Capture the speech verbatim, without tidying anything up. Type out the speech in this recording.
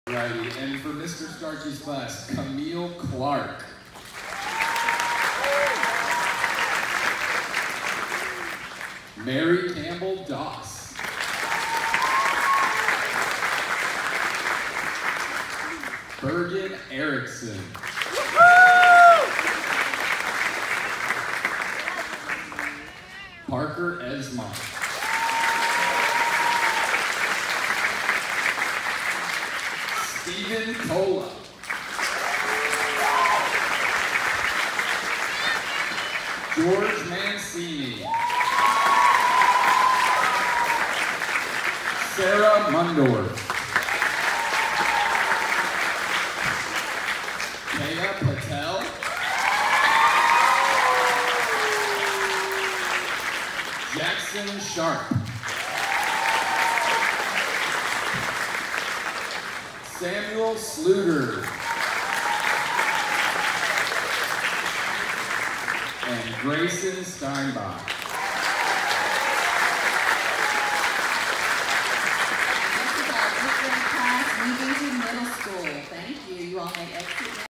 Righty, and for Mister Starkey's class, Camille Clark. Mary Campbell Doss. Bergen Erickson. Parker Esmont. Stephen Tola. George Mancini. Sarah Mundorf. Kaya Patel. Jackson Sharp. Samuel Sluter. And Grayson Steinbach.